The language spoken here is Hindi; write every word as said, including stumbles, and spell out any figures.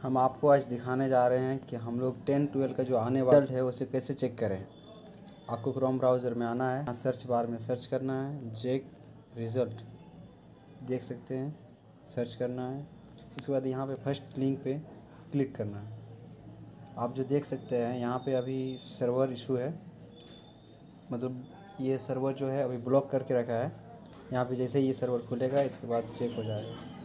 हम आपको आज दिखाने जा रहे हैं कि हम लोग टेन ट्वेल्व का जो आने वाला रिजल्ट है उसे कैसे चेक करें। आपको क्रोम ब्राउज़र में आना है, सर्च बार में सर्च करना है चेक रिज़ल्ट, देख सकते हैं सर्च करना है। इसके बाद यहाँ पे फर्स्ट लिंक पे क्लिक करना है। आप जो देख सकते हैं यहाँ पे अभी सर्वर इशू है, मतलब ये सर्वर जो है अभी ब्लॉक करके रखा है। यहाँ पे जैसे ही ये सर्वर खुलेगा इसके बाद चेक हो जाएगा।